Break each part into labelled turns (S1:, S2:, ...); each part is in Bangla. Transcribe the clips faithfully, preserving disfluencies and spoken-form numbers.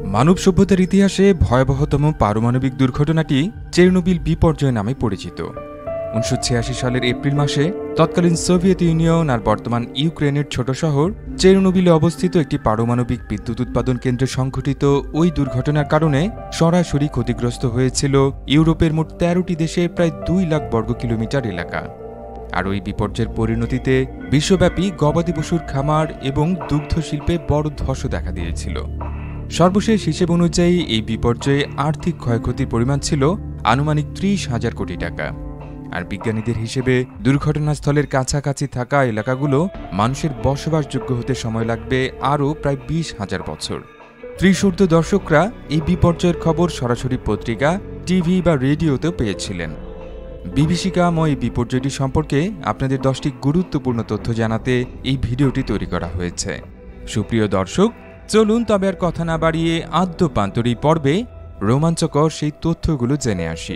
S1: মানব সভ্যতার ইতিহাসে ভয়াবহতম পারমাণবিক দুর্ঘটনাটি চেরনোবিল বিপর্যয় নামে পরিচিত। উনিশশো ছিয়াশি সালের এপ্রিল মাসে তৎকালীন সোভিয়েত ইউনিয়ন আর বর্তমান ইউক্রেনের ছোট শহর চেরনোবিলে অবস্থিত একটি পারমাণবিক বিদ্যুৎ উৎপাদন কেন্দ্রে সংঘটিত ওই দুর্ঘটনার কারণে সরাসরি ক্ষতিগ্রস্ত হয়েছিল ইউরোপের মোট তেরোটি দেশে প্রায় দুই লাখ বর্গ কিলোমিটার এলাকা। আর ওই বিপর্যয়ের পরিণতিতে বিশ্বব্যাপী গবাদি পশুর খামার এবং দুগ্ধ শিল্পে বড় ধস দেখা দিয়েছিল। সর্বশেষ হিসেব অনুযায়ী এই বিপর্যয়ে আর্থিক ক্ষয়ক্ষতির পরিমাণ ছিল আনুমানিক ত্রিশ হাজার কোটি টাকা। আর বিজ্ঞানীদের হিসেবে দুর্ঘটনাস্থলের কাছাকাছি থাকা এলাকাগুলো মানুষের বসবাসযোগ্য হতে সময় লাগবে আরও প্রায় বিশ হাজার বছর। ত্রিশূর্ধ্ব দর্শকরা এই বিপর্যয়ের খবর সরাসরি পত্রিকা, টিভি বা রেডিওতেও পেয়েছিলেন। বিভীষিকাম এই বিপর্যয়টি সম্পর্কে আপনাদের দশটি গুরুত্বপূর্ণ তথ্য জানাতে এই ভিডিওটি তৈরি করা হয়েছে। সুপ্রিয় দর্শক, চলুন তবে আর কথা না বাড়িয়ে আদ্যপান্তরী পর্বে রোমাঞ্চকর সেই তথ্যগুলো জেনে আসি।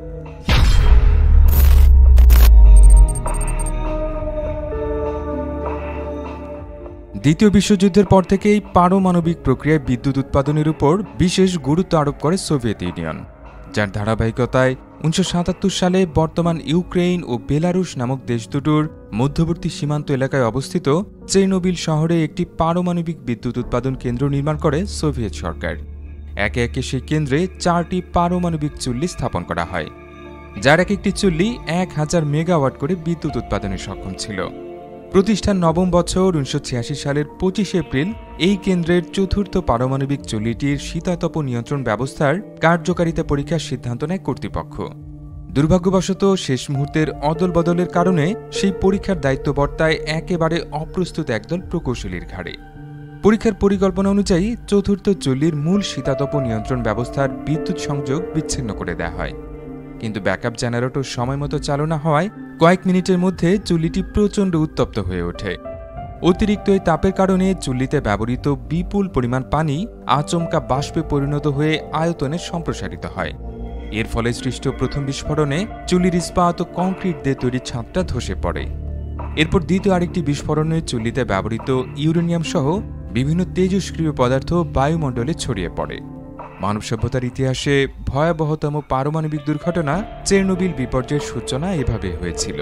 S1: দ্বিতীয় বিশ্বযুদ্ধের পর থেকেই পারমাণবিক প্রক্রিয়ায় বিদ্যুৎ উৎপাদনের উপর বিশেষ গুরুত্ব আরোপ করে সোভিয়েত ইউনিয়ন, যার ধারাবাহিকতায় উনিশশো সাতাত্তর সালে বর্তমান ইউক্রেন ও বেলারুশ নামক দেশ দুটোর মধ্যবর্তী সীমান্ত এলাকায় অবস্থিত চেরনোবিল শহরে একটি পারমাণবিক বিদ্যুৎ উৎপাদন কেন্দ্র নির্মাণ করে সোভিয়েত সরকার। একে একে সেই কেন্দ্রে চারটি পারমাণবিক চুল্লি স্থাপন করা হয়, যার এক একটি চুল্লি এক হাজার মেগাওয়াট করে বিদ্যুৎ উৎপাদনে সক্ষম ছিল। প্রতিষ্ঠার নবম বছর উনিশশো ছিয়াশি সালের পঁচিশে এপ্রিল এই কেন্দ্রের চতুর্থ পারমাণবিক চুল্লিটির শীতাতপ নিয়ন্ত্রণ ব্যবস্থার কার্যকারিতা পরীক্ষার সিদ্ধান্ত নেয় কর্তৃপক্ষ। দুর্ভাগ্যবশত শেষ মুহূর্তের অদল বদলের কারণে সেই পরীক্ষার দায়িত্ব বর্তায় একেবারে অপ্রস্তুত একদল প্রকৌশলীর ঘাড়ে। পরীক্ষার পরিকল্পনা অনুযায়ী চতুর্থ চুল্লির মূল শীতাতপ নিয়ন্ত্রণ ব্যবস্থার বিদ্যুৎ সংযোগ বিচ্ছিন্ন করে দেওয়া হয়, কিন্তু ব্যাকআপ জেনারেটর সময়মতো চালু না হওয়ায় কয়েক মিনিটের মধ্যে চুল্লিটি প্রচণ্ড উত্তপ্ত হয়ে ওঠে। অতিরিক্ত এই তাপের কারণে চুল্লিতে ব্যবহৃত বিপুল পরিমাণ পানি আচমকা বাষ্পে পরিণত হয়ে আয়তনে সম্প্রসারিত হয়। এর ফলে সৃষ্ট প্রথম বিস্ফোরণে চুল্লির ইস্পাত ও কংক্রিট দিয়ে তৈরি ছাদটা ধসে পড়ে। এরপর দ্বিতীয় আরেকটি বিস্ফোরণে চুল্লিতে ব্যবহৃত ইউরেনিয়াম সহ বিভিন্ন তেজস্ক্রিয় পদার্থ বায়ুমণ্ডলে ছড়িয়ে পড়ে। মানব সভ্যতার ইতিহাসে ভয়াবহতম পারমাণবিক দুর্ঘটনা চেরনোবিল বিপর্যয়ের সূচনা এভাবে হয়েছিল।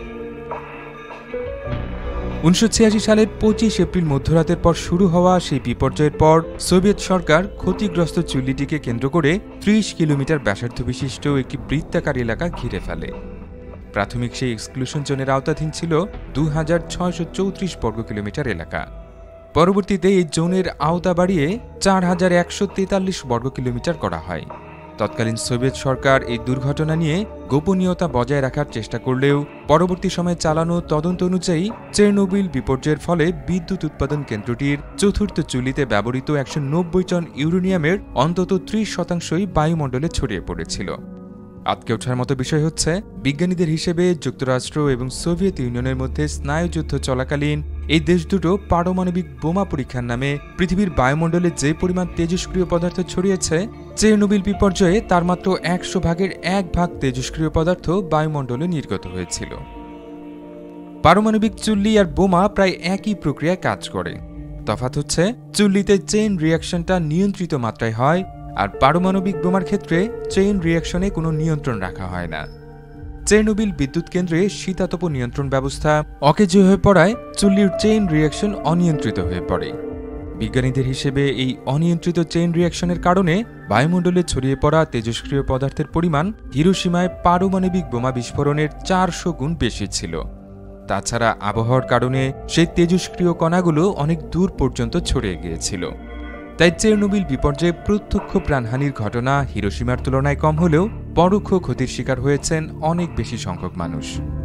S1: উনিশশো ছিয়াশি সালের পঁচিশ এপ্রিল মধ্যরাতের পর শুরু হওয়া সেই বিপর্যয়ের পর সোভিয়েত সরকার ক্ষতিগ্রস্ত চুল্লিটিকে কেন্দ্র করে ত্রিশ কিলোমিটার ব্যাসার্ধ বিশিষ্ট একটি বৃত্তাকার এলাকা ঘিরে ফেলে। প্রাথমিক সেই এক্সক্লুশন জোনের আওতাধীন ছিল দু হাজার ছয়শো চৌত্রিশ বর্গ কিলোমিটার এলাকা। পরবর্তীতে এই জোনের আওতা বাড়িয়ে চার হাজার একশো তেতাল্লিশ বর্গ কিলোমিটার করা হয়। তৎকালীন সোভিয়েত সরকার এই দুর্ঘটনা নিয়ে গোপনীয়তা বজায় রাখার চেষ্টা করলেও পরবর্তী সময়ে চালানো তদন্ত অনুযায়ী চেরনোবিল বিপর্যয়ের ফলে বিদ্যুৎ উৎপাদন কেন্দ্রটির চতুর্থ চুল্লিতে ব্যবহৃত একশো নব্বই টন ইউরেনিয়ামের অন্তত ত্রিশ শতাংশই বায়ুমণ্ডলে ছড়িয়ে পড়েছিল। আটকে ওঠার মতো বিষয় হচ্ছে, বিজ্ঞানীদের হিসেবে যুক্তরাষ্ট্র এবং সোভিয়েত ইউনিয়নের মধ্যে স্নায়ুযুদ্ধ চলাকালীন এই দেশ দুটো পারমাণবিক বোমা পরীক্ষার নামে পৃথিবীর বায়ুমণ্ডলে যে পরিমাণ তেজস্ক্রিয় পদার্থ ছড়িয়েছে, চেরনোবিল বিপর্যয়ে তার মাত্র একশো ভাগের এক ভাগ তেজস্ক্রিয় পদার্থ বায়ুমণ্ডলে নির্গত হয়েছিল। পারমাণবিক চুল্লি আর বোমা প্রায় একই প্রক্রিয়ায় কাজ করে। তফাৎ হচ্ছে, চুল্লিতে চেইন রিয়াকশনটা নিয়ন্ত্রিত মাত্রায় হয়, আর পারমাণবিক বোমার ক্ষেত্রে চেইন রিয়াকশনে কোনো নিয়ন্ত্রণ রাখা হয় না। চেরনোবিল বিদ্যুৎ কেন্দ্রে শীতাতপ নিয়ন্ত্রণ ব্যবস্থা অকেজো হয়ে পড়ায় চুল্লির চেইন রিয়াকশন অনিয়ন্ত্রিত হয়ে পড়ে। বিজ্ঞানীদের হিসেবে এই অনিয়ন্ত্রিত চেইন রিয়াকশনের কারণে বায়ুমণ্ডলে ছড়িয়ে পড়া তেজস্ক্রিয় পদার্থের পরিমাণ হিরোশিমায় পারমাণবিক বোমা বিস্ফোরণের চারশো গুণ বেশি ছিল। তাছাড়া আবহাওয়ার কারণে সেই তেজস্ক্রিয় কণাগুলো অনেক দূর পর্যন্ত ছড়িয়ে গিয়েছিল। তাই চেরনোবিল বিপর্যয়ে প্রত্যক্ষ প্রাণহানির ঘটনা হিরোশিমার তুলনায় কম হলেও পরোক্ষ ক্ষতির শিকার হয়েছেন অনেক বেশি সংখ্যক মানুষ।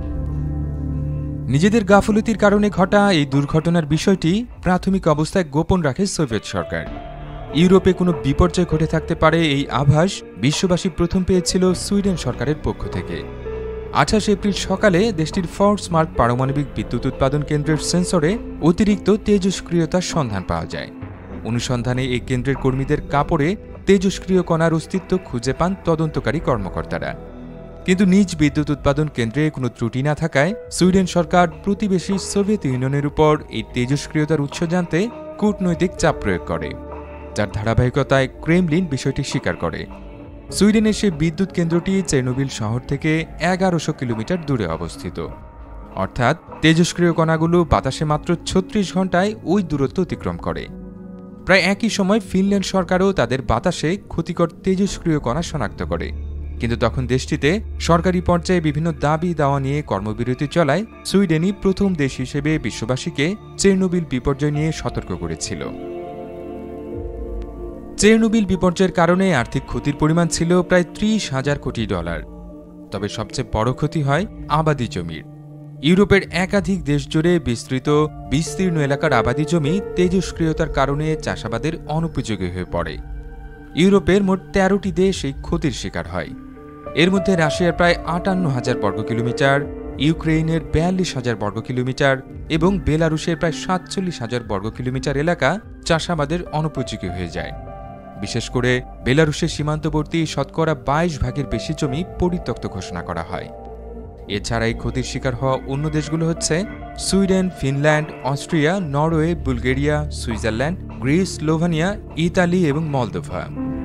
S1: নিজেদের গাফলতির কারণে ঘটা এই দুর্ঘটনার বিষয়টি প্রাথমিক অবস্থায় গোপন রাখে সোভিয়েত সরকার। ইউরোপে কোনো বিপর্যয় ঘটে থাকতে পারে এই আভাস বিশ্ববাসী প্রথম পেয়েছিল সুইডেন সরকারের পক্ষ থেকে। আঠাশ এপ্রিল সকালে দেশটির ফর্সমার্ক পারমাণবিক বিদ্যুৎ উৎপাদন কেন্দ্রের সেন্সরে অতিরিক্ত তেজস্ক্রিয়তার সন্ধান পাওয়া যায়। অনুসন্ধানে এই কেন্দ্রের কর্মীদের কাপড়ে তেজস্ক্রিয় কণার অস্তিত্ব খুঁজে পান তদন্তকারী কর্মকর্তারা। কিন্তু নিজ বিদ্যুৎ উৎপাদন কেন্দ্রে কোনো ত্রুটি না থাকায় সুইডেন সরকার প্রতিবেশী সোভিয়েত ইউনিয়নের উপর এই তেজস্ক্রিয়তার উৎস জানতে কূটনৈতিক চাপ প্রয়োগ করে। যার ধারাবাহিকতায় ক্রেমলিন বিষয়টি স্বীকার করে। সুইডেনের সেই বিদ্যুৎ কেন্দ্রটি চেরনোবিল শহর থেকে এগারোশো কিলোমিটার দূরে অবস্থিত, অর্থাৎ তেজস্ক্রিয় কণাগুলো বাতাসে মাত্র ছত্রিশ ঘন্টায় ওই দূরত্ব অতিক্রম করে। প্রায় একই সময় ফিনল্যান্ড সরকারও তাদের বাতাসে ক্ষতিকর তেজস্ক্রিয় কণা শনাক্ত করে, কিন্তু তখন দেশটিতে সরকারি পর্যায়ে বিভিন্ন দাবি দাওয়া নিয়ে কর্মবিরতি চলায় সুইডেনই প্রথম দেশ হিসেবে বিশ্ববাসীকে চেরনোবিল বিপর্যয় নিয়ে সতর্ক করেছিল। চেরনোবিল বিপর্যয়ের কারণে আর্থিক ক্ষতির পরিমাণ ছিল প্রায় ত্রিশ হাজার কোটি ডলার। তবে সবচেয়ে বড় ক্ষতি হয় আবাদি জমির। ইউরোপের একাধিক দেশ জুড়ে বিস্তৃত বিস্তীর্ণ এলাকার আবাদি জমি তেজস্ক্রিয়তার কারণে চাষাবাদের অনুপযোগী হয়ে পড়ে। ইউরোপের মোট তেরোটি দেশ এই ক্ষতির শিকার হয়। এর মধ্যে রাশিয়ার প্রায় আটান্ন হাজার বর্গ কিলোমিটার, ইউক্রেনের বিয়াল্লিশ হাজার বর্গ কিলোমিটার এবং বেলারুশের প্রায় সাতচল্লিশ হাজার বর্গ কিলোমিটার এলাকা চাষাবাদের অনুপযোগী হয়ে যায়। বিশেষ করে বেলারুশের সীমান্তবর্তী শতকরা বাইশ ভাগের বেশি জমি পরিত্যক্ত ঘোষণা করা হয়। এছাড়া এই ক্ষতির শিকার হওয়া অন্য দেশগুলো হচ্ছে Sweden, Finland, Austria, Norway, Bulgaria, Switzerland, Greece, Slovenia, Italy এবং মলদোভা।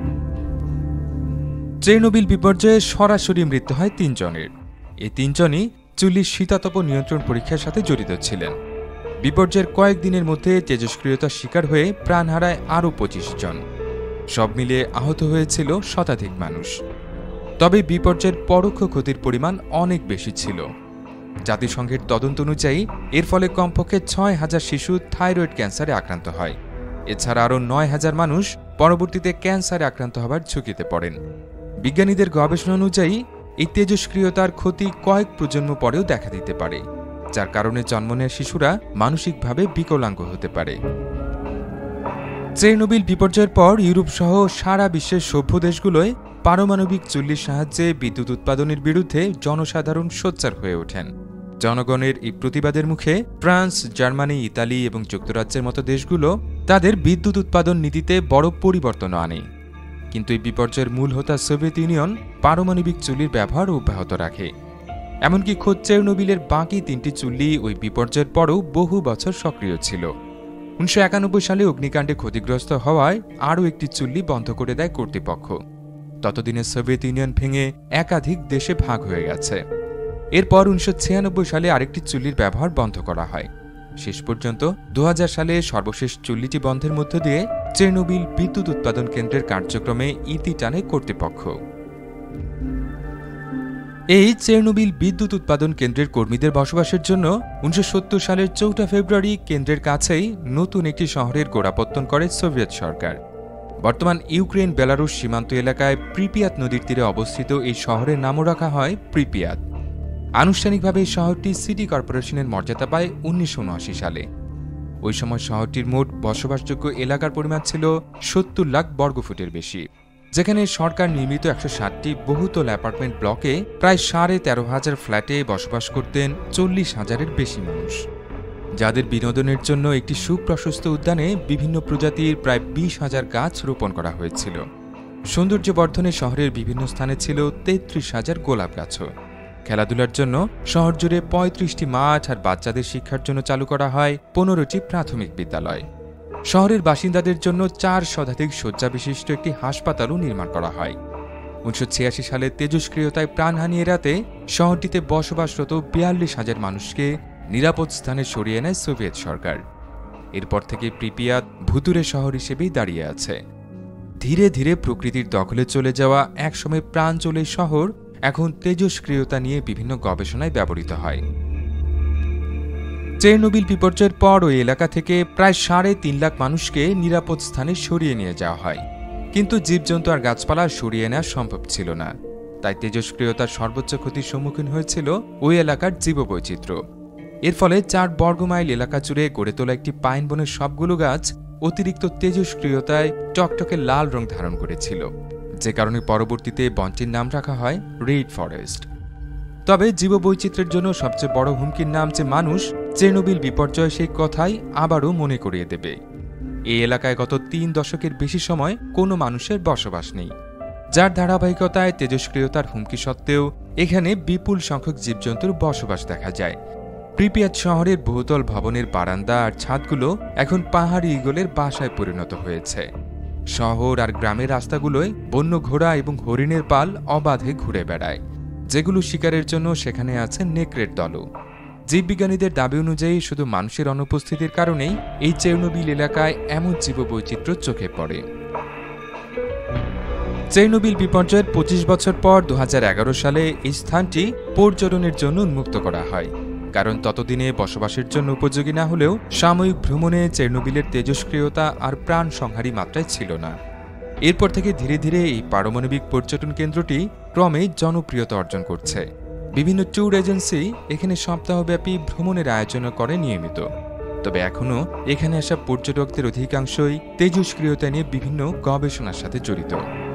S1: চেরনোবিল বিপর্যয়ে সরাসরি মৃত্যু হয় তিনজনের। এই তিনজনই চুল্লির শীতাতপ নিয়ন্ত্রণ পরীক্ষার সাথে জড়িত ছিলেন। বিপর্যয়ের কয়েকদিনের মধ্যে তেজস্ক্রিয়তার শিকার হয়ে প্রাণ হারায় আরও পঁচিশ জন। সব মিলিয়ে আহত হয়েছিল শতাধিক মানুষ। তবে বিপর্যয়ের পরোক্ষ ক্ষতির পরিমাণ অনেক বেশি ছিল। জাতিসংঘের তদন্ত অনুযায়ী এর ফলে কমপক্ষে ছয় হাজার শিশু থাইরয়েড ক্যান্সারে আক্রান্ত হয়। এছাড়া আরও নয় হাজার মানুষ পরবর্তীতে ক্যান্সারে আক্রান্ত হবার ঝুঁকিতে পড়েন। বিজ্ঞানীদের গবেষণা অনুযায়ী এই তেজস্ক্রিয়তার ক্ষতি কয়েক প্রজন্ম পরেও দেখা দিতে পারে, যার কারণে জন্ম নেওয়া শিশুরা মানসিকভাবে বিকলাঙ্গ হতে পারে। চেরনোবিল বিপর্যয়ের পর ইউরোপ সহ সারা বিশ্বের সভ্য দেশগুলোয় পারমাণবিক চুল্লির সাহায্যে বিদ্যুৎ উৎপাদনের বিরুদ্ধে জনসাধারণ সোচ্চার হয়ে ওঠেন। জনগণের এই প্রতিবাদের মুখে ফ্রান্স, জার্মানি, ইতালি এবং যুক্তরাজ্যের মতো দেশগুলো তাদের বিদ্যুৎ উৎপাদন নীতিতে বড় পরিবর্তন আনে। কিন্তু এই বিপর্যয়ের মূল হোতা সোভিয়েত ইউনিয়ন পারমাণবিক চুল্লির ব্যবহার অব্যাহত রাখে। এমনকি খোদ চেরনোবিলের বাকি তিনটি চুল্লি ওই বিপর্যয়ের পরও বহু বছর সক্রিয় ছিল। উনিশশো একানব্বই সালে অগ্নিকাণ্ডে ক্ষতিগ্রস্ত হওয়ায় আরও একটি চুল্লি বন্ধ করে দেয় কর্তৃপক্ষ। ততদিনে সোভিয়েত ইউনিয়ন ভেঙে একাধিক দেশে ভাগ হয়ে গেছে। এরপর উনিশশো ছিয়ানব্বই সালে আরেকটি চুল্লির ব্যবহার বন্ধ করা হয়। শেষ পর্যন্ত দু হাজার সালে সর্বশেষ চুল্লিটি বন্ধের মধ্য দিয়ে চেরনোবিল বিদ্যুৎ উৎপাদন কেন্দ্রের কার্যক্রমে ইতি টানে কর্তৃপক্ষ। এই চেরনোবিল বিদ্যুৎ উৎপাদন কেন্দ্রের কর্মীদের বসবাসের জন্য উনিশশো সত্তর সালের চৌঠা ফেব্রুয়ারি কেন্দ্রের কাছেই নতুন একটি শহরের গোড়াপত্তন করে সোভিয়েত সরকার। বর্তমান ইউক্রেন বেলারুশ সীমান্ত এলাকায় প্রিপিয়াত নদীর তীরে অবস্থিত এই শহরের নামও রাখা হয় প্রিপিয়াত। আনুষ্ঠানিকভাবে এই শহরটি সিটি কর্পোরেশনের মর্যাদা পায় উনিশশো উনআশি সালে। ওই সময় শহরটির মোট বসবাসযোগ্য এলাকার পরিমাণ ছিল সত্তর লাখ বর্গফুটের বেশি, যেখানে সরকার নির্মিত একশো ষাটটি বহুতল অ্যাপার্টমেন্ট ব্লকে প্রায় সাড়ে তেরো হাজার ফ্ল্যাটে বসবাস করতেন চল্লিশ হাজারের বেশি মানুষ, যাদের বিনোদনের জন্য একটি সুপ্রশস্ত উদ্যানে বিভিন্ন প্রজাতির প্রায় বিশ হাজার গাছ রোপণ করা হয়েছিল। সৌন্দর্য বর্ধনে শহরের বিভিন্ন স্থানে ছিল তেত্রিশ হাজার গোলাপ গাছও। খেলাধুলার জন্য শহর জুড়ে পঁয়ত্রিশটি মাঠ আর বাচ্চাদের শিক্ষার জন্য চালু করা হয় পনেরোটি প্রাথমিক বিদ্যালয়। শহরের বাসিন্দাদের জন্য চার শতাধিক শয্যা বিশিষ্ট একটি হাসপাতালও নির্মাণ করা হয়। উনিশশো ছিয়াশি সালে তেজস্ক্রিয়তায় প্রাণহানি এড়াতে শহরটিতে বসবাসরত বিয়াল্লিশ হাজার মানুষকে নিরাপদ স্থানে সরিয়ে নেয় সোভিয়েত সরকার। এরপর থেকে প্রিপিয়াত ভুতুরে শহর হিসেবেই দাঁড়িয়ে আছে। ধীরে ধীরে প্রকৃতির দখলে চলে যাওয়া একসময় প্রাঞ্চলে শহর এখন তেজস্ক্রিয়তা নিয়ে বিভিন্ন গবেষণায় ব্যবহৃত হয়। চেরনোবিল বিপর্যয়ের পর ওই এলাকা থেকে প্রায় সাড়ে তিন লাখ মানুষকে নিরাপদ স্থানে সরিয়ে নিয়ে যাওয়া হয়, কিন্তু জীবজন্তু আর গাছপালা সরিয়ে নেওয়া সম্ভব ছিল না। তাই তেজস্ক্রিয়তার সর্বোচ্চ ক্ষতির সম্মুখীন হয়েছিল ওই এলাকার জীববৈচিত্র্য। এর ফলে চার বর্গমাইল এলাকা জুড়ে গড়ে তোলা একটি পাইন বনের সবগুলো গাছ অতিরিক্ত তেজস্ক্রিয়তায় টকটকে লাল রং ধারণ করেছিল, যে কারণে পরবর্তীতে বনটির নাম রাখা হয় রেড ফরেস্ট। তবে জীববৈচিত্র্যের জন্য সবচেয়ে বড় হুমকির নাম যে মানুষ, চেরনোবিল বিপর্যয় সেই কথাই আবারও মনে করিয়ে দেবে। এই এলাকায় গত তিন দশকের বেশি সময় কোনো মানুষের বসবাস নেই, যার ধারাবাহিকতায় তেজস্ক্রিয়তার হুমকি সত্ত্বেও এখানে বিপুল সংখ্যক জীবজন্তুর বসবাস দেখা যায়। প্রিপিয়াত শহরের বহুতল ভবনের বারান্দা আর ছাদগুলো এখন পাহাড়ি ঈগলের বাসায় পরিণত হয়েছে। শহর আর গ্রামের রাস্তাগুলোয় বন্য ঘোড়া এবং হরিণের পাল অবাধে ঘুরে বেড়ায়, যেগুলো শিকারের জন্য সেখানে আছে নেকড়ের দলও। জীববিজ্ঞানীদের দাবি অনুযায়ী শুধু মানুষের অনুপস্থিতির কারণেই এই চেরনোবিল এলাকায় এমন জীববৈচিত্র্য চোখে পড়ে। চেরনোবিল বিপর্যয়ের পঁচিশ বছর পর দু হাজার এগারো সালে এই স্থানটি পর্যটনের জন্য উন্মুক্ত করা হয়, কারণ ততদিনে বসবাসের জন্য উপযোগী না হলেও সাময়িক ভ্রমণে চেরনোবিলের তেজস্ক্রিয়তা আর প্রাণ সংহারী মাত্রায় ছিল না। এরপর থেকে ধীরে ধীরে এই পারমাণবিক পর্যটন কেন্দ্রটি ক্রমে জনপ্রিয়তা অর্জন করছে। বিভিন্ন ট্যুর এজেন্সি এখানে সপ্তাহব্যাপী ভ্রমণের আয়োজন করে নিয়মিত। তবে এখনও এখানে আসা পর্যটকদের অধিকাংশই তেজস্ক্রিয়তা নিয়ে বিভিন্ন গবেষণার সাথে জড়িত।